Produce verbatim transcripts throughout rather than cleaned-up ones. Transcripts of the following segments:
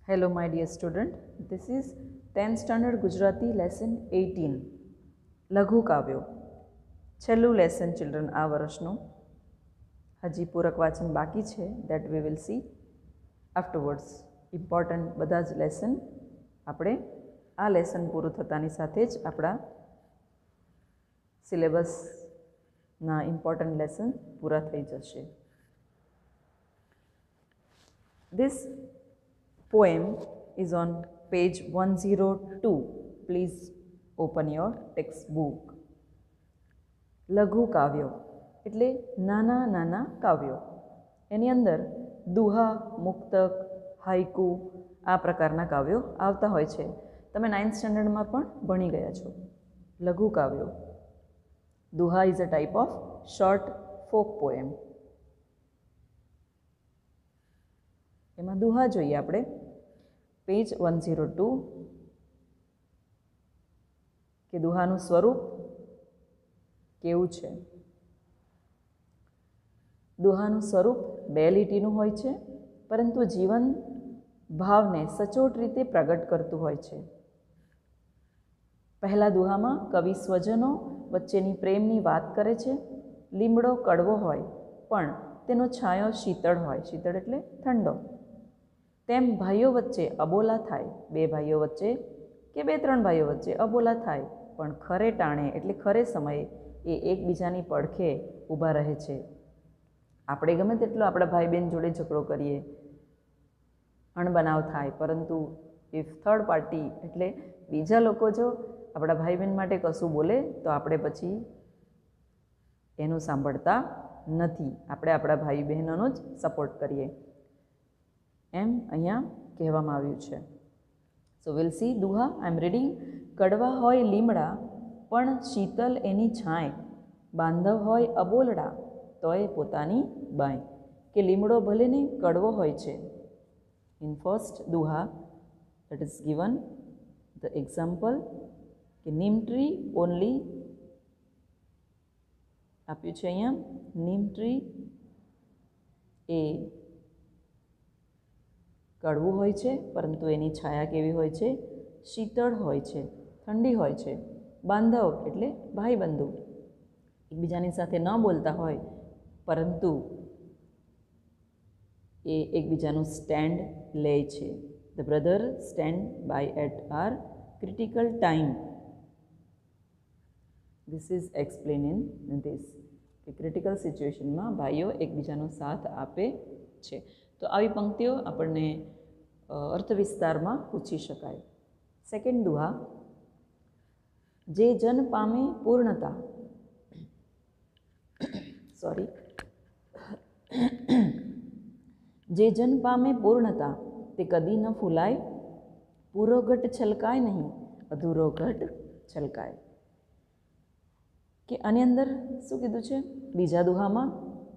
Hello my dear student, this is tenth standard Gujarati lesson eighteen લઘુ કાવ્યો. છેલ્લું lesson children આ વર્ષનું. હજી પૂરક વાંચન બાકી છે, that we will see afterwards. Important બધા જ લેસન આપણે આ લેસન પૂરું થતાની સાથે જ આપણા સિલેબસના ઇમ્પોર્ટન્ટ લેસન પૂરા થઈ જશે. This poem is on page one oh two. Please open your textbook. લઘુ કાવ્યો એટલે નાના નાના કાવ્યો. એની અંદર દુહા, મુક્તક, હાઇકુ આ પ્રકારના કાવ્યો આવતા હોય છે. તમે નાઇન્થ સ્ટેન્ડર્ડમાં પણ ભણી ગયા છો. લઘુ કાવ્યો. Duha is a type of short folk poem. એમાં દુહા જોઈએ આપણે પેજ વન ઝીરો ટુ કે દુહાનું સ્વરૂપ કેવું છે. દુહાનું સ્વરૂપ બે લીટીનું હોય છે, પરંતુ જીવન ભાવને સચોટ રીતે પ્રગટ કરતું હોય છે. પહેલા દુહામાં કવિ સ્વજનો વચ્ચેની પ્રેમની વાત કરે છે. લીમડો કડવો હોય પણ તેનો છાંયો શીતળ હોય. શીતળ એટલે ઠંડો. તેમ ભાઈઓ વચ્ચે અબોલા થાય. બે ભાઈઓ વચ્ચે કે બે ત્રણ ભાઈઓ વચ્ચે અબોલા થાય, પણ ખરે ટાણે એટલે ખરે સમયે એ એકબીજાની પડખે ઊભા રહે છે. આપણે ગમે તેટલો આપણા ભાઈ બહેન જોડે ઝઘડો કરીએ, અણબનાવ થાય, પરંતુ ઇફ થર્ડ પાર્ટી એટલે બીજા લોકો જો આપણા ભાઈ બહેન માટે કશું બોલે તો આપણે પછી એનું સાંભળતા નથી. આપણે આપણા ભાઈ બહેનોનો જ સપોર્ટ કરીએ એમ અહીંયા કહેવામાં આવ્યું છે. So will see duha. I am reading. કડવા હોય લીમડા પણ શીતલ એની છાંય, બાંધવ હોય અબોલડા તોય પોતાની બાય. કે લીમડો ભલે ને કડવો હોય છે. In first duha that is given the example કે નીમ ટ્રી ઓનલી આપ્યું છે અહીંયા. નીમ ટ્રી એ કડવું હોય છે, પરંતુ એની છાયા કેવી હોય છે? શીતળ હોય છે, ઠંડી હોય છે. બાંધવ એટલે ભાઈ બંધુ, એકબીજાની સાથે ન બોલતા હોય, પરંતુ એ એકબીજાનું સ્ટેન્ડ લે છે. The brother stand by at our critical time. This is explain in this કે ક્રિટિકલ સિચ્યુએશનમાં ભાઈઓ એકબીજાનો સાથ આપે છે. તો આવી પંક્તિઓ આપણને અર્થ વિસ્તારમાં પૂછી શકાય. સેકન્ડ દુહા. જે જન પામે પૂર્ણતા સોરી જે જન પામે પૂર્ણતા તે કદી ન ફૂલાય. પૂરો ઘટ છલકાય નહીં, અધૂરો ઘટ છલકાય. કે આની અંદર શું કીધું છે બીજા દુહામાં?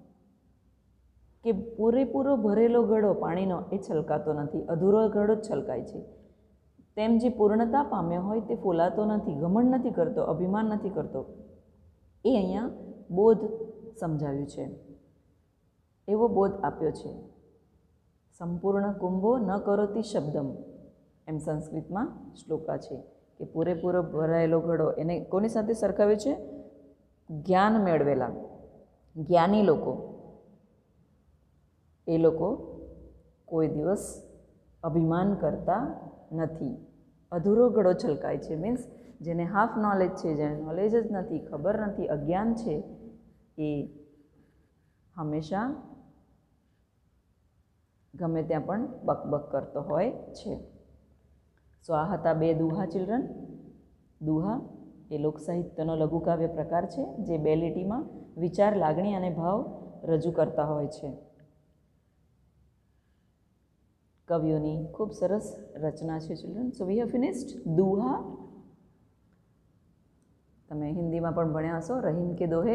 કે પૂરેપૂરો ભરેલો ઘડો પાણીનો એ છલકાતો નથી, અધૂરો ઘડો જ છલકાય છે. તેમ જે પૂર્ણતા પામ્યો હોય તે ફૂલાતો નથી, ઘમંડ નથી કરતો, અભિમાન નથી કરતો. એ અહીંયા બોધ સમજાવ્યું છે, એવો બોધ આપ્યો છે. સંપૂર્ણ કુંભો ન કરોતી શબ્દમ એમ સંસ્કૃતમાં શ્લોકા છે કે પૂરેપૂરો ભરાયેલો ઘડો એને કોની સાથે સરખાવ્યો છે? જ્ઞાન મેળવેલા જ્ઞાની લોકો. એ લોકો કોઈ દિવસ અભિમાન કરતા નથી. અધૂરો ઘડો છલકાય છે મીન્સ જેને હાફ નોલેજ છે, જેને નોલેજ જ નથી, ખબર નથી, અજ્ઞાન છે, એ હંમેશા ગમે ત્યાં પણ બકબક કરતો હોય છે. સો આ હતા બે દુહા ચિલ્ડ્રન. દુહા એ લોકસાહિત્યનો લઘુકાવ્ય પ્રકાર છે જે બે લીટીમાં વિચાર, લાગણી અને ભાવ રજૂ કરતા હોય છે. કવિઓની ખૂબ સરસ રચના છે children. So we have finished દુહા. તમે હિન્દીમાં પણ ભણ્યા હશો રહીમ કે દોહે.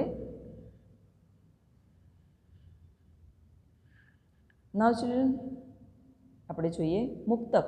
નાવ ચિલ્ડ્રન આપણે જોઈએ મુક્તક.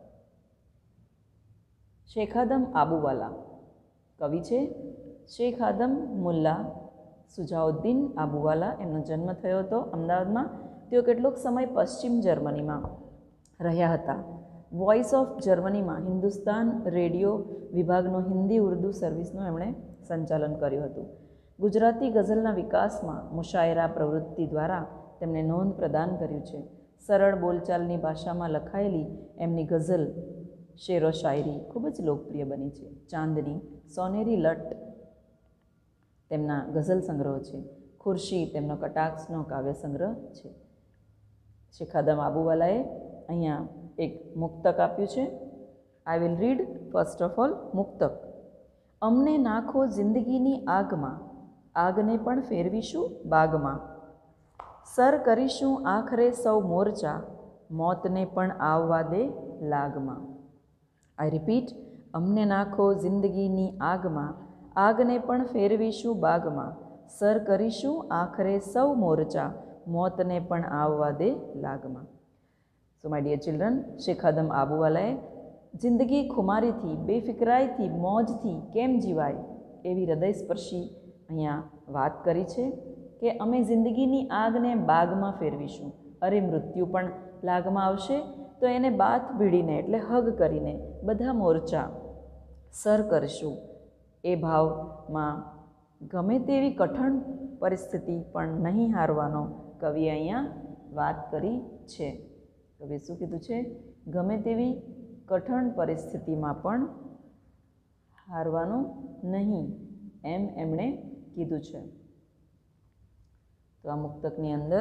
શેખ આદમ આબુવાલા કવિ છે. શેખ આદમ મુલ્લા સુજાઉદ્દીન આબુવાલા. એમનો જન્મ થયો હતો અમદાવાદમાં. તેઓ કેટલોક સમય પશ્ચિમ જર્મનીમાં રહ્યા હતા. વોઇસ ઓફ જર્મનીમાં હિન્દુસ્તાન રેડિયો વિભાગનો હિન્દી ઉર્દુ સર્વિસનું એમણે સંચાલન કર્યું હતું. ગુજરાતી ગઝલના વિકાસમાં મુશાયરા પ્રવૃત્તિ દ્વારા તેમણે નોંધ પ્રદાન કર્યું છે. સરળ બોલચાલની ભાષામાં લખાયેલી એમની ગઝલ શેરો શાયરી ખૂબ જ લોકપ્રિય બની છે. ચાંદની, સોનેરી લટ તેમના ગઝલ સંગ્રહ છે. ખુરશી તેમનો કટાક્ષનો કાવ્ય સંગ્રહ છે. શેખાદમ આબુવાલાએ અહીંયા એક મુક્તક આપ્યું છે. I will read first of all મુક્તક. અમને નાખો જિંદગીની આગમાં, આગને પણ ફેરવીશું બાગમાં. સર કરીશું આખરે સૌ મોરચા, મોતને પણ આવવા દે લાગમાં. આઈ રિપીટ, અમને નાખો જિંદગીની આગમાં, આગને પણ ફેરવીશું બાગમાં. સર કરીશું આખરે સૌ મોરચા, મોતને પણ આવવા દે લાગમાં. So my dear children, Shekhadam આબુવાલાએ જિંદગી ખુમારીથી, બેફિકરાઈથી, મોજથી કેમ જીવાય એવી હૃદયસ્પર્શી અહીંયા વાત કરી છે કે અમે જિંદગીની આગને બાગમાં ફેરવીશું. અરે મૃત્યુ પણ લાગમાં આવશે તો એને બાથ ભીડીને એટલે હગ કરીને બધા મોરચા સર કરીશું. એ ભાવમાં ગમે તેવી કઠણ પરિસ્થિતિ પણ નહીં હારવાનો કવિએ અહીંયા વાત કરી છે. કવિએ શું કીધું છે? ગમે તેવી કઠણ પરિસ્થિતિમાં પણ હારવાનું નહીં એમ એમણે કીધું છે. તો આ મુક્તકની અંદર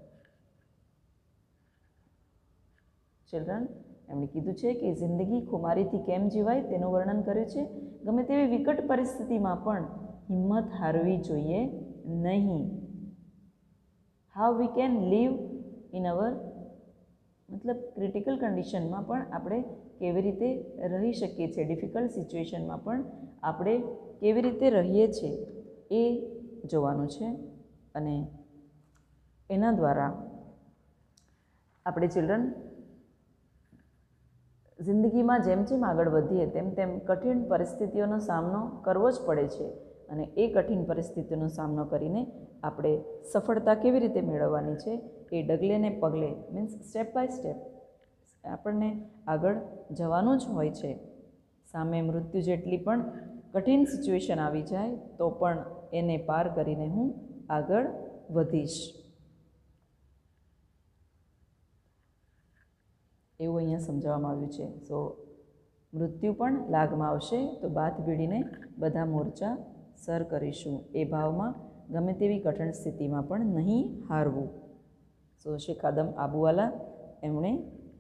ચિલ્ડ્રન એમણે કીધું છે કે જિંદગી ખુમારીથી કેમ જીવાય તેનું વર્ણન કર્યું છે. ગમે તેવી વિકટ પરિસ્થિતિમાં પણ હિંમત હારવી જોઈએ નહીં. How we can live in our મતલબ ક્રિટિકલ કન્ડિશનમાં પણ આપણે કેવી રીતે રહી શકીએ છીએ, ડિફિકલ્ટ સિચ્યુએશનમાં પણ આપણે કેવી રીતે રહીએ છીએ એ જોવાનું છે. અને એના દ્વારા આપણે ચિલ્ડ્રન જિંદગીમાં જેમ જેમ આગળ વધીએ તેમ તેમ કઠિન પરિસ્થિતિઓનો સામનો કરવો જ પડે છે. અને એ કઠિન પરિસ્થિતિનો સામનો કરીને આપણે સફળતા કેવી રીતે મેળવવાની છે એ ડગલે ને પગલે મીન્સ સ્ટેપ બાય સ્ટેપ આપણને આગળ જવાનું જ હોય છે. સામે મૃત્યુ જેટલી પણ કઠિન સિચ્યુએશન આવી જાય તો પણ એને પાર કરીને હું આગળ વધીશ એવું અહીંયા સમજાવવામાં આવ્યું છે. સો મૃત્યુ પણ લાગમાં આવશે તો બાથ ભીડીને બધા મોરચા સર કરીશું. એ ભાવમાં ગમે તેવી કઠિન સ્થિતિમાં પણ નહીં હારવું. સો શેખાદમ આબુવાલા એમણે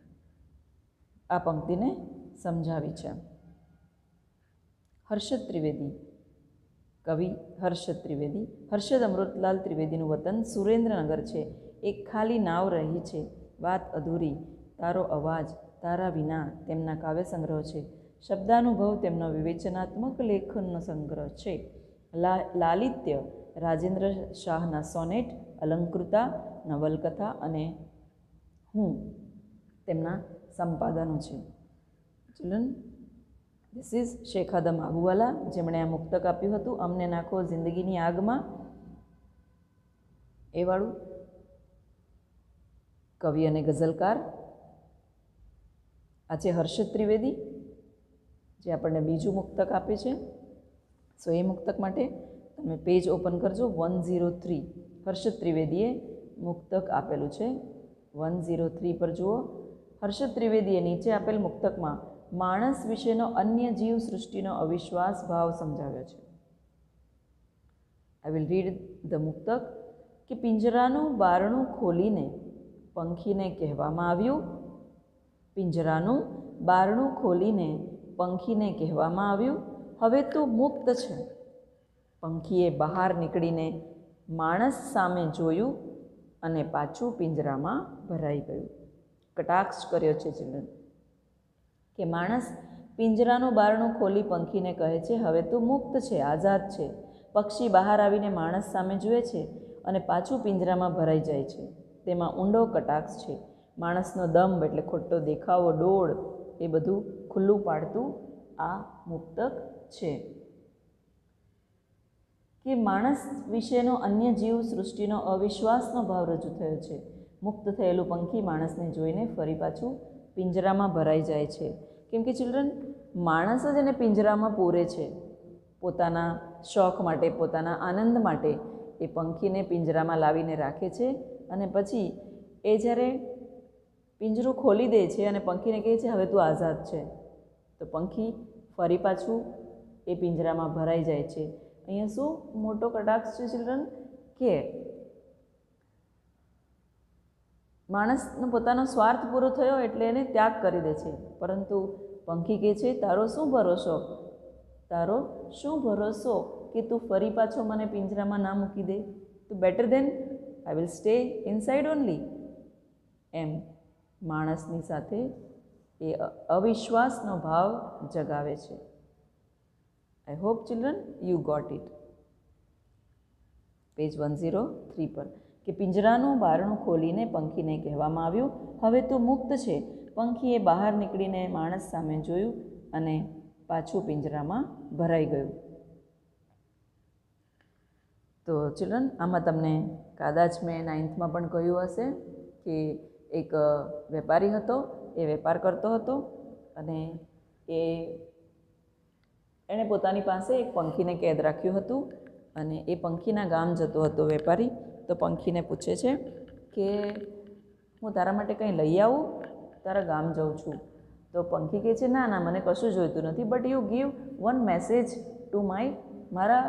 આ પંક્તિને સમજાવી છે. હર્ષદ ત્રિવેદી, કવિ હર્ષદ ત્રિવેદી. હર્ષદ અમૃતલાલ ત્રિવેદીનું વતન સુરેન્દ્રનગર છે. એક ખાલી નાવ રહી છે, વાત અધૂરી, તારો અવાજ, તારા વિના તેમના કાવ્ય સંગ્રહ છે. શબ્દાનુભવ તેમનો વિવેચનાત્મક લેખનનો સંગ્રહ છે. લા લાલિત્ય રાજેન્દ્ર શાહના સોનેટ, અલંકૃતા નવલકથા અને હું તેમના સંપાદનો છે. Children, this is Shekhadam Abuwala જેમણે આ મુક્તક આપ્યું હતું, અમને નાખો જિંદગીની આગમાં. એ વાળું કવિ અને ગઝલકાર. આ છે હર્ષદ ત્રિવેદી જે આપણને બીજું મુક્તક આપે છે. સો એ મુક્તક માટે તમે પેજ ઓપન કરજો. વન ઝીરો થ્રી હર્ષદ ત્રિવેદીએ મુક્તક આપેલું છે. વન ઝીરો થ્રી પર જુઓ. હર્ષદ ત્રિવેદીએ નીચે આપેલ મુક્તકમાં માણસ વિશેનો અન્ય જીવ સૃષ્ટિનો અવિશ્વાસ ભાવ સમજાવ્યો છે. આઈ વિલ રીડ ધ મુક્તક કે પિંજરાનું બારણું ખોલીને પંખીને કહેવામાં આવ્યું પિંજરાનું બારણું ખોલીને પંખીને કહેવામાં આવ્યું હવે તું મુક્ત છે. પંખીએ બહાર નીકળીને માણસ સામે જોયું અને પાછું પિંજરામાં ભરાઈ ગયું. કટાક્ષ કર્યો છે ચિલ્ડ્રન કે માણસ પિંજરાનું બારણું ખોલી પંખીને કહે છે હવે તું મુક્ત છે, આઝાદ છે. પક્ષી બહાર આવીને માણસ સામે જુએ છે અને પાછું પિંજરામાં ભરાઈ જાય છે. તેમાં ઊંડો કટાક્ષ છે. માણસનો દંભ એટલે ખોટો દેખાવો, ડોળ એ બધું ખુલ્લું પાડતું આ મુક્તક છે. કે માણસ વિશેનો અન્ય જીવ સૃષ્ટિનો અવિશ્વાસનો ભાવ રજૂ થયો છે. મુક્ત થયેલું પંખી માણસને જોઈને ફરી પાછું પિંજરામાં ભરાઈ જાય છે. કેમ કે ચિલ્ડ્રન, માણસ જ એને પિંજરામાં પૂરે છે. પોતાના શોખ માટે, પોતાના આનંદ માટે એ પંખીને પિંજરામાં લાવીને રાખે છે અને પછી એ જ્યારે પિંજરું ખોલી દે છે અને પંખીને કહે છે હવે તું આઝાદ છે, તો પંખી ફરી પાછું એ પિંજરામાં ભરાઈ જાય છે. અહીંયા શું મોટો કટાક્ષ છે ચિલ્ડ્રન, કે માણસનો પોતાનો સ્વાર્થ પૂરો થયો એટલે એને ત્યાગ કરી દે છે, પરંતુ પંખી કહે છે તારો શું ભરોસો, તારો શું ભરોસો કે તું ફરી પાછો મને પિંજરામાં ના મૂકી દે, તો better then I will stay inside only. એમ માણસની સાથે એ અવિશ્વાસનો ભાવ જગાવે છે. I hope children you got it. Page one zero three પર કે પિંજરાનું બારણું ખોલીને પંખીને કહેવામાં આવ્યું હવે તું મુક્ત છે. પંખીએ બહાર નીકળીને માણસ સામે જોયું અને પાછું પિંજરામાં ભરાઈ ગયું. તો ચિલ્ડ્રન, આમાં તમને કદાચ મેં નાઇન્થમાં પણ કહ્યું હશે કે એક વેપારી હતો, એ વેપાર કરતો હતો અને એ એણે પોતાની પાસે એક પંખીને કેદ રાખ્યું હતું અને એ પંખીના ગામ જતો હતો વેપારી. તો પંખીને પૂછે છે કે હું તારા માટે કંઈ લઈ આવું, તારા ગામ જાઉં છું. તો પંખી કહે છે ના ના મને કશું જોઈતું નથી, but you give one message to my, મારા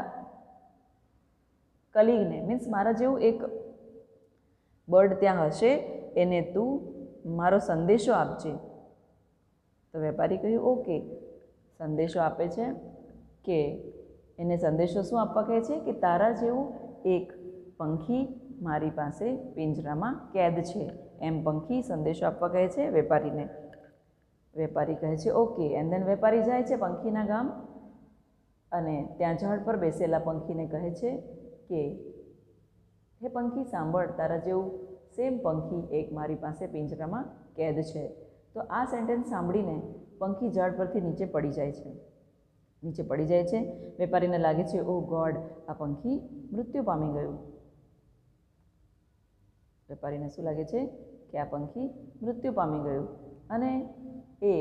કલીગને, મીન્સ મારા જેવું એક બર્ડ ત્યાં હશે, એને તું મારો સંદેશો આપજે. તો વેપારી કહ્યું ઓકે. સંદેશો આપે છે કે એને સંદેશો શું આપવા કહે છે કે તારા જેવું એક પંખી મારી પાસે પિંજરામાં કેદ છે, એમ પંખી સંદેશો આપવા કહે છે વેપારીને. વેપારી કહે છે ઓકે. એન્ડ દેન વેપારી જાય છે પંખીના ગામ અને ત્યાં ઝાડ પર બેસેલા પંખીને કહે છે કે હે પંખી સાંભળ, તારા જેવું સેમ પંખી એક મારી પાસે પિંજરામાં કેદ છે. તો આ સેન્ટેન્સ સાંભળીને પંખી ઝાડ પરથી નીચે પડી જાય છે. નીચે પડી જાય છે. વેપારીને લાગે છે ઓ ગોડ, આ પંખી મૃત્યુ પામી ગયું. વેપારીને શું લાગે છે કે આ પંખી મૃત્યુ પામી ગયું અને એ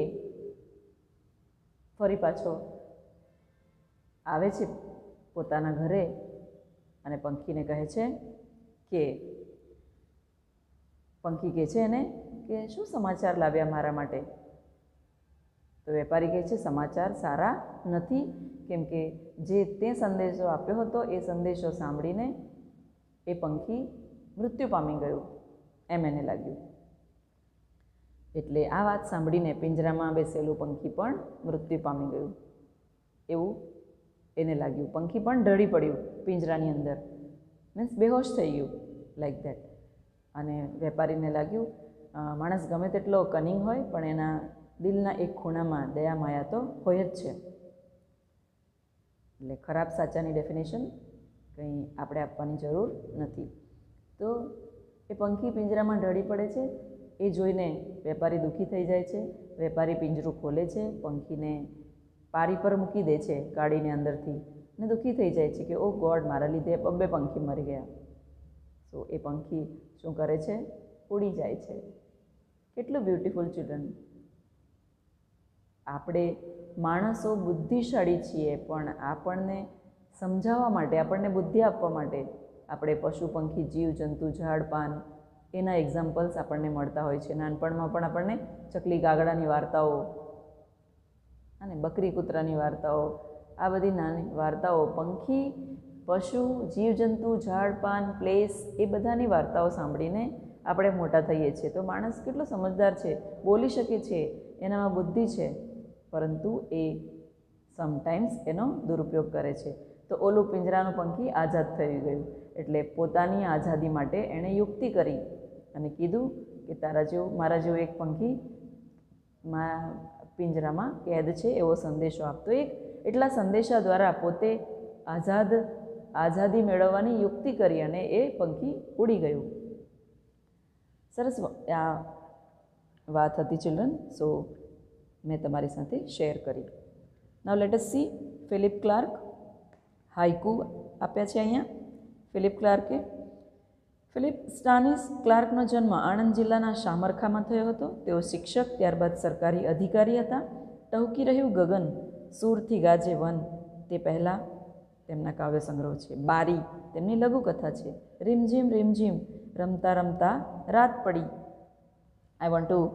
ફરી પાછો આવે છે પોતાના ઘરે અને પંખીને કહે છે કે પંખી કહે છે એને કે શું સમાચાર લાવ્યા મારા માટે. તો વેપારી કહે છે સમાચાર સારા નથી, કેમ કે જે તે સંદેશો આપ્યો હતો એ સંદેશો સાંભળીને એ પંખી મૃત્યુ પામી ગયું એમ એને લાગ્યું. એટલે આ વાત સાંભળીને પિંજરામાં બેસેલું પંખી પણ મૃત્યુ પામી ગયું એવું એને લાગ્યું. પંખી પણ ઢળી પડ્યું પિંજરાની અંદર, મીન્સ બેહોશ થઈ ગયું લાઈક દેટ. અને વેપારીને લાગ્યું માણસ ગમે તેટલો કનિંગ હોય પણ એના દિલના એક ખૂણામાં દયા માયા તો હોય જ છે. એટલે ખરાબ સાચાની ડેફિનેશન કંઈ આપણે આપવાની જરૂર નથી. તો એ પંખી પિંજરામાં ઢળી પડે છે. એ જોઈને વેપારી દુઃખી થઈ જાય છે. વેપારી પિંજરું ખોલે છે, પંખીને પારી પર મૂકી દે છે કાઢીને અંદરથી, અને દુઃખી થઈ જાય છે કે ઓ ગોડ, મારા લીધે બબ્બે પંખી મરી ગયા. તો એ પંખી શું કરે છે, ઉડી જાય છે. કેટલું બ્યુટીફુલ ચિલ્ડ્રન. આપણે માણસો બુદ્ધિશાળી છીએ, પણ આપણને સમજાવવા માટે, આપણને બુદ્ધિ આપવા માટે આપણે પશુ પંખી જીવ જંતુ ઝાડ પાન એના એક્ઝામ્પલ્સ આપણને મળતા હોય છે. નાનપણમાં પણ આપણને ચકલી કાગડાની વાર્તાઓ અને બકરી કૂતરાની વાર્તાઓ, આ બધી નાની વાર્તાઓ પંખી, પશુ, જીવજંતુ, ઝાડ પાન, પ્લેસ, એ બધાની વાર્તાઓ સાંભળીને આપણે મોટા થઈએ છીએ. તો માણસ કેટલો સમજદાર છે, બોલી શકે છે, એનામાં બુદ્ધિ છે, પરંતુ એ સમટાઈમ્સ એનો દુરુપયોગ કરે છે. તો ઓલું પિંજરાનું પંખી આઝાદ થઈ ગયું, એટલે પોતાની આઝાદી માટે એણે યુક્તિ કરી અને કીધું કે તારા જેવું, મારા જેવું એક પંખી મા પિંજરામાં કેદ છે એવો સંદેશો આપતો. એક એટલા સંદેશા દ્વારા પોતે આઝાદ આઝાદી મેળવવાની યુક્તિ કરી અને એ પંખી ઉડી ગયું. સરસ આ વાત હતી ચિલ્ડ્રન. સો મેં તમારી સાથે શેર કરી. Now let us see Philip Clarke haiku આપ્યા છે અહીંયા. ફિલિપ ક્લાર્કે ફિલિપ સ્ટાનિસ ક્લાર્કનો જન્મ આણંદ જિલ્લાના શામરખામાં થયો હતો. તેઓ શિક્ષક, ત્યારબાદ સરકારી અધિકારી હતા. ટહુકી રહ્યું ગગન, સૂરથી ગાજે વન, તે પહેલાં તેમના કાવ્ય સંગ્રહ છે. બારી તેમની લઘુકથા છે. રીમઝીમ રીમઝીમ, રમતા રમતા રાત પડી. I want to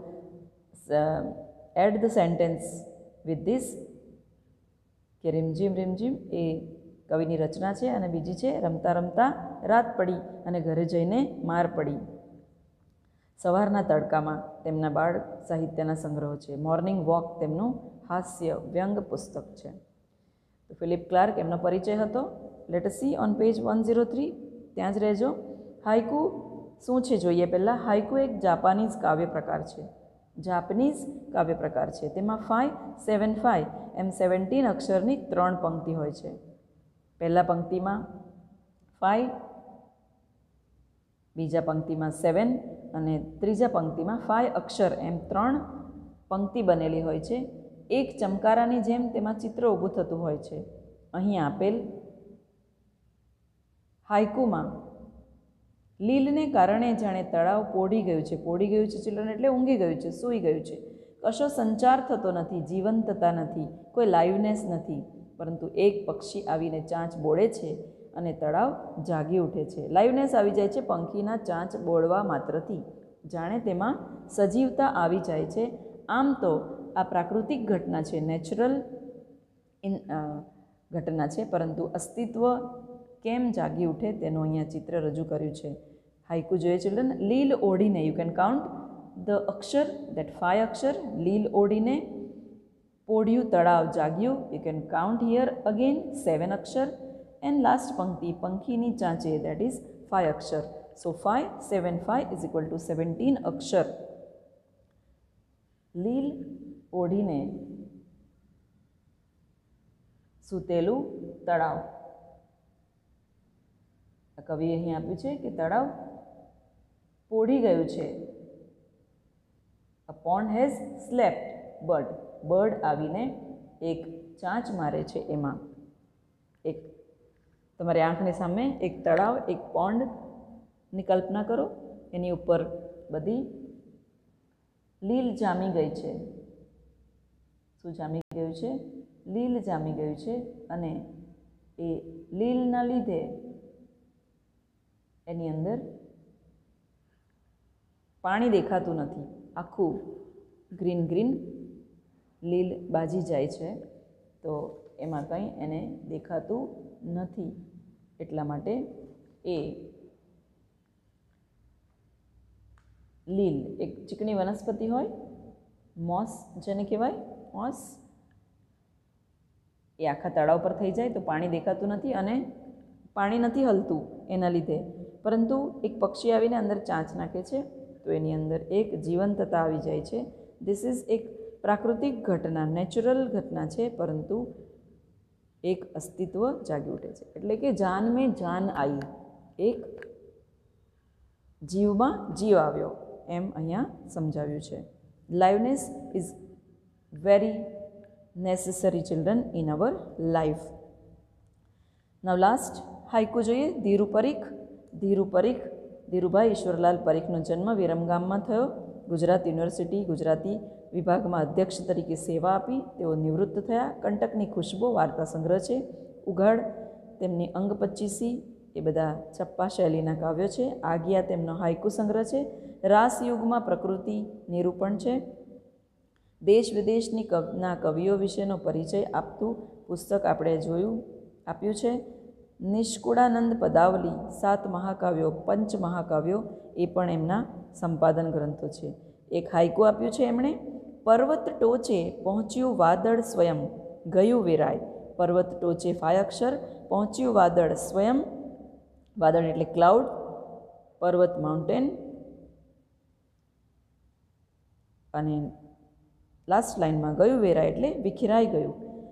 add the sentence with this કે રીમઝીમ રીમઝીમ એ કવિની રચના છે અને બીજી છે રમતા રમતા રાત પડી અને ઘરે જઈને માર પડી. સવારના તડકામાં તેમના બાળ સાહિત્યના સંગ્રહો છે. મોર્નિંગ વોક તેમનું હાસ્ય વ્યંગ પુસ્તક છે. તો ફિલિપ ક્લાર્ક એમનો પરિચય હતો. Let us see on page one zero three, ત્યાં જ રહેજો. હાઇકુ શું છે જોઈએ પહેલાં. હાઇકુ એક જાપાનીઝ કાવ્ય પ્રકાર છે. જાપાનીઝ કાવ્ય પ્રકાર છે. તેમાં ફાઈવ સેવન ફાઈવ એમ સેવન્ટીન અક્ષરની ત્રણ પંક્તિ હોય છે. પહેલા પંક્તિમાં ફાઈવ, બીજા પંક્તિમાં સેવન અને ત્રીજા પંક્તિમાં ફાઈવ અક્ષર એમ ત્રણ પંક્તિ બનેલી હોય છે. એક ચમકારાની જેમ તેમાં ચિત્ર ઊભું થતું હોય છે. અહીં આપેલ હાઇકુમાં લીલને કારણે જાણે તળાવ પોડી ગયું છે. પોડી ગયું છે ચિલ્ડ્રન એટલે ઊંઘી ગયું છે, સૂઈ ગયું છે. કશો સંચાર થતો નથી, જીવંતતા નથી, કોઈ લાઈવનેસ નથી, પરંતુ એક પક્ષી આવીને ચાંચ બોળે છે અને તળાવ જાગી ઉઠે છે. લાઈવનેસ આવી જાય છે પંખીના ચાંચ બોળવા માત્રથી, જાણે તેમાં સજીવતા આવી જાય છે. આમ તો આ પ્રાકૃતિક ઘટના છે, નેચરલ ઇન ઘટના છે, પરંતુ અસ્તિત્વ કેમ જાગી ઉઠે તેનું અહીંયા ચિત્ર રજૂ કર્યું છે. હાઇકુ જોઈએ ચિલ્ડ્રન. લીલ ઓઢીને, યુ કેન કાઉન્ટ ધ અક્ષર, દેટ ફાઈવ અક્ષર. લીલ ઓઢીને પોઢ્યું તળાવ જાગ્યું, you can count here again seven અક્ષર. એન્ડ લાસ્ટ પંક્તિ પંખીની ચાંચે, દેટ ઇઝ ફાઈવ અક્ષર. So five seven five is equal to seventeen અક્ષર. લીલ ઓઢીને સૂતેલું તળાવ. કવિએ અહીં આપ્યું છે કે તળાવ પોઢી ગયું છે. A pond has slept bird. Bird આવીને એક ચાંચ મારે છે. એમાં એક તમારી આંખની સામે એક તળાવ, એક પોન્ડની કલ્પના કરો. એની ઉપર બધી લીલ જામી ગઈ છે. શું જામી ગયું છે? લીલ જામી ગયું છે. અને એ લીલના લીધે એની અંદર પાણી દેખાતું નથી. આખું ગ્રીન ગ્રીન લીલ બાજી જાય છે, તો એમાં કંઈ એને દેખાતું નથી. એટલા માટે એ લીલ એક ચીકણી વનસ્પતિ હોય, મોસ જેને કહેવાય, મોસ, એ આખા તળાવ પર થઈ જાય તો પાણી દેખાતું નથી અને પાણી નથી હલતું એના લીધે, પરંતુ એક પક્ષી આવીને અંદર ચાંચ નાખે છે તો એની અંદર એક જીવંતતા આવી જાય છે. ધીસ ઇઝ એક પ્રાકૃતિક ઘટના, નેચરલ ઘટના છે, પરંતુ એક અસ્તિત્વ જાગી ઉઠે છે. એટલે કે જાન મેં જાન આવી, એક જીવમાં જીવ આવ્યો, એમ અહીંયા સમજાવ્યું છે. Liveness is very necessary children in our life. Now last haiku જોઈએ. ધીરુ પરીખ. ધીરુ પરીખ, ધીરુભાઈ ઈશ્વરલાલ પરીખનો જન્મ વિરમગામમાં થયો. ગુજરાત યુનિવર્સિટી ગુજરાતી વિભાગમાં અધ્યક્ષ તરીકે સેવા આપી. તેઓ નિવૃત્ત થયા. કંટકની ખુશ્બો વાર્તા સંગ્રહ છે. ઉઘાડ તેમની અંગ પચ્ચીસી, એ બધા છપ્પા શૈલીના કાવ્યો છે. આગિયા તેમનો હાઇકુ સંગ્રહ છે. રાસયુગમાં પ્રકૃતિ નિરૂપણ છે. દેશ વિદેશની કવના કવિઓ વિશેનો પરિચય આપતું પુસ્તક આપણે જોયું આપ્યું છે. નિષ્કુળાનંદ પદાવલી, સાત મહાકાવ્યો, પંચ મહાકાવ્યો, એ પણ એમના સંપાદન ગ્રંથો છે. એક હાઇકુ આપ્યું છે એમણે. પર્વત ટોચે પહોંચ્યું વાદળ સ્વયં, ગયું વેરાય. પર્વત ટોચે ફાય અક્ષર, પહોંચ્યું વાદળ સ્વયં. વાદળ એટલે ક્લાઉડ, પર્વત માઉન્ટેન. અને લાસ્ટ લાઇનમાં ગયું વેરાય એટલે વિખેરાઈ ગયું.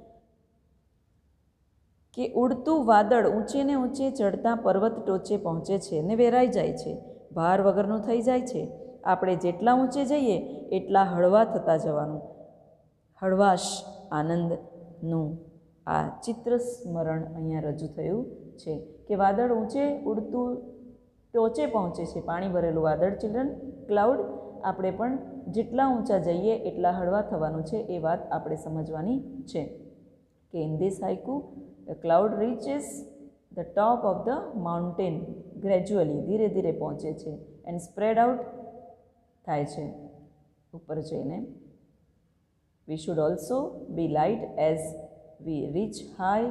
કે ઉડતું વાદળ ઊંચે ને ઊંચે ચડતા પર્વત ટોચે પહોંચે છે ને વેરાઈ જાય છે, ભાર વગરનું થઈ જાય છે. આપણે જેટલા ઊંચે જઈએ એટલા હળવા થતા જવાનું. હળવાશ, આનંદનું આ ચિત્ર સ્મરણ અહીંયા રજૂ થયું છે કે વાદળ ઊંચે ઉડતું ટોચે પહોંચે છે પાણી ભરેલું વાદળ ચિલ્ડ્રન. ક્લાઉડ, આપણે પણ જેટલા ઊંચા જઈએ એટલા હળવા થવાનું છે એ વાત આપણે સમજવાની છે કે in this haiku the cloud reaches the top of the mountain gradually, ધીરે ધીરે પહોંચે છે એન્ડ સ્પ્રેડ આઉટ થાય છે ઉપર જઈને. We should also be light as we reach high.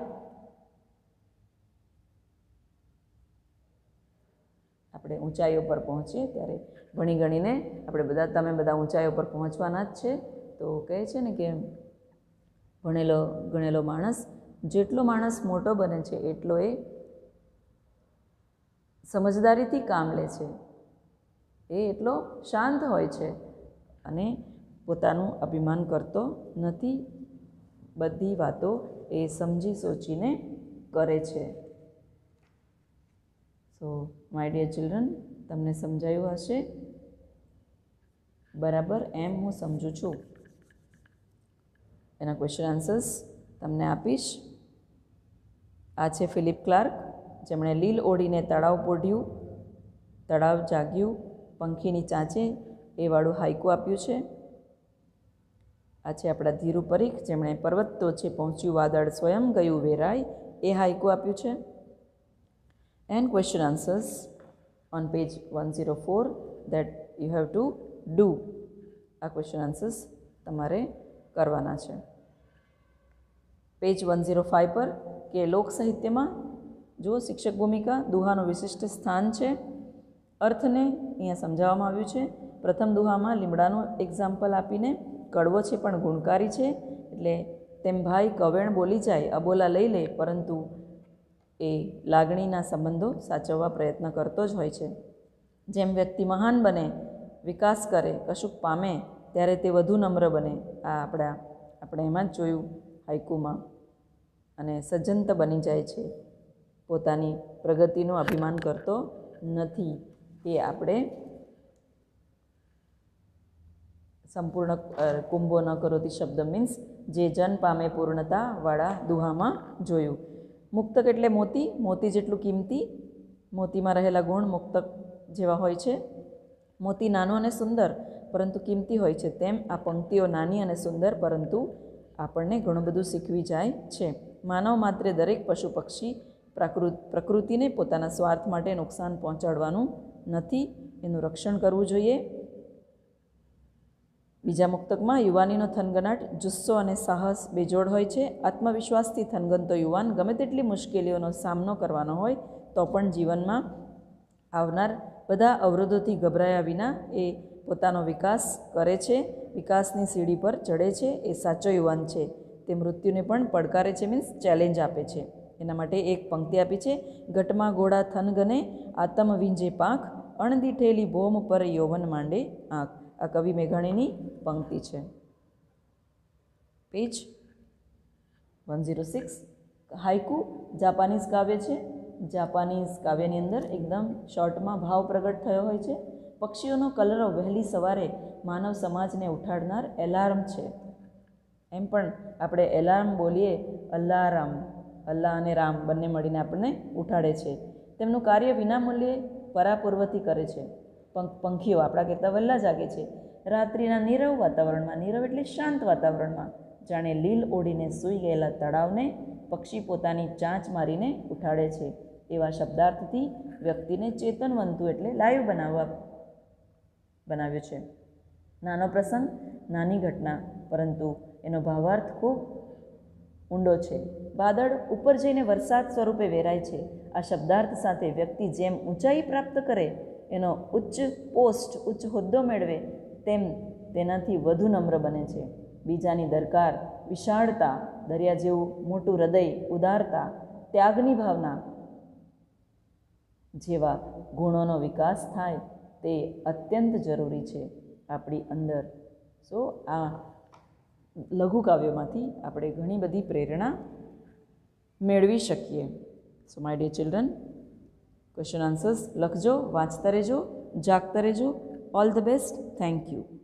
આપણે ઊંચાઈઓ પર પહોંચીએ ત્યારે ભણી ગણીને આપણે બધા તમે બધા ઊંચાઈઓ પર પહોંચવાના જ છે. તો કહે છે ને કે ભણેલો ગણેલો માણસ જેટલો માણસ મોટો બને છે એટલો એ સમજદારીથી કામ લે છે, એ એટલો શાંત હોય છે અને પોતાનું અભિમાન કરતો નથી. બધી વાતો એ સમજી સોચીને કરે છે. સો માય ડિયર ચિલ્ડ્રન, તમને સમજાયું હશે બરાબર એમ હું સમજું છું. એના ક્વેશ્ચન આન્સર્સ તમને આપીશ. આ છે ફિલિપ ક્લાર્ક, જેમણે લીલ ઓઢીને તળાવ પોઢ્યું, તળાવ જાગ્યું, પંખીની ચાંચે એ વાળું હાઇકુ આપ્યું છે. આ છે આપણા ધીરુ પરીખ, જેમણે પર્વત ટોચે પહોંચ્યું વાદળ સ્વયં ગયું વેરાય એ હાઇકુ આપ્યું છે. And question answers on page one zero four that you have to do. આ ક્વેશ્ચન આન્સર્સ તમારે કરવાના છે. પેજ વન ઝીરો ફાઇવ પર કે લોક સાહિત્યમાં જો શિક્ષક ભૂમિકા દુહાનું વિશિષ્ટ સ્થાન છે. અર્થને અહીંયા સમજાવવામાં આવ્યું છે. પ્રથમ દુહામાં લીમડાનું એક્ઝામ્પલ આપીને કડવો છે પણ ગુણકારી છે, એટલે તેમ ભાઈ કવેણ બોલી જાય અબોલા લઈ લે, પરંતુ એ લાગણીના સંબંધો સાચવવા પ્રયત્ન કરતો જ હોય છે. જેમ વ્યક્તિ મહાન બને, વિકાસ કરે, કશુંક પામે ત્યારે તે વધુ નમ્ર બને. આ આપણા આપણે એમાં જ જોયું હાઇકુમાં. અને સજ્જનત બની જાય છે, પોતાની પ્રગતિનું અભિમાન કરતો નથી. એ આપણે સંપૂર્ણ કુંભો ન કરોતી શબ્દ મીન્સ જે જન પામે પૂર્ણતાવાળા દુહામાં જોયું. મુક્તક એટલે મોતી, મોતી જેટલું કિંમતી. મોતીમાં રહેલા ગુણ મુક્તક જેવા હોય છે. મોતી નાનો અને સુંદર પરંતુ કિંમતી હોય છે, તેમ આ પંક્તિઓ નાની અને સુંદર પરંતુ આપણને ઘણું બધું શીખવી જાય છે. માનવ માત્રે દરેક પશુ પક્ષી પ્રાકૃત પ્રકૃતિને પોતાના સ્વાર્થ માટે નુકસાન પહોંચાડવાનું નથી, એનું રક્ષણ કરવું જોઈએ. બીજા મુક્તકમાં યુવાનીનો થનગનાટ જુસ્સો અને સાહસ બેજોડ હોય છે. આત્મવિશ્વાસથી થનગનતો યુવાન ગમે તેટલી મુશ્કેલીઓનો સામનો કરવાનો હોય તો પણ જીવનમાં આવનાર બધા અવરોધોથી ગભરાયા વિના એ પોતાનો વિકાસ કરે છે, વિકાસની સીડી પર ચડે છે. એ સાચો યુવાન છે. તે મૃત્યુને પણ પડકારે છે, મીન્સ ચેલેન્જ આપે છે. એના માટે એક પંક્તિ આપી છે. ઘટમાં ઘોડા થનગને આતમ વિંજે પાંખ, અણદીઠેલી ભોમ પર યૌવન માંડે આંખ. આ કવિ મેઘાણીની પંક્તિ છે. Page one zero six. Haiku Japanese કાવ્ય છે. જાપાનીઝ કાવ્યની અંદર એકદમ શોર્ટમાં ભાવ પ્રગટ થયો હોય છે. પક્ષીઓનો કલરવ વહેલી સવારે માનવ સમાજને ઉઠાડનાર એલાર્મ છે. એમ પણ આપણે એલાર્મ બોલીએ, અલ્લારામ, અલ્લાહ અને રામ બંને મળીને આપણને ઉઠાડે છે. તેમનું કાર્ય વિનામૂલ્યે પરાપૂર્વથી કરે છે. પંખ પંખીઓ આપણા કહેતા વહેલા જાગે છે. રાત્રિના નીરવ વાતાવરણમાં, નીરવ એટલે શાંત વાતાવરણમાં, જાણે લીલ ઓઢીને સૂઈ ગયેલા તળાવને પક્ષી પોતાની ચાંચ મારીને ઉઠાડે છે. એવા શબ્દાર્થથી વ્યક્તિને ચેતનવંતુ એટલે લાઈવ બનાવવા બનાવ્યો છે. નાનો પ્રસંગ, નાની ઘટના, પરંતુ એનો ભાવાર્થ ખૂબ ઊંડો છે. વાદળ ઉપર જઈને વરસાદ સ્વરૂપે વેરાય છે. આ શબ્દાર્થ સાથે વ્યક્તિ જેમ ઊંચાઈ પ્રાપ્ત કરે, એનો ઉચ્ચ પોસ્ટ, ઉચ્ચ હોદ્દો મેળવે, તેમ તેનાથી વધુ નમ્ર બને છે. બીજાની દરકાર, વિશાળતા, દરિયા જેવું મોટું હૃદય, ઉદારતા, ત્યાગની ભાવના જેવા ગુણોનો વિકાસ થાય તે અત્યંત જરૂરી છે આપણી અંદર. સો આ લઘુ કાવ્યોમાંથી આપણે ઘણી બધી પ્રેરણા મેળવી શકીએ. So my dear children, question answers લખજો, વાંચતા રહેજો, જાગતા રહેજો. All the best. Thank you.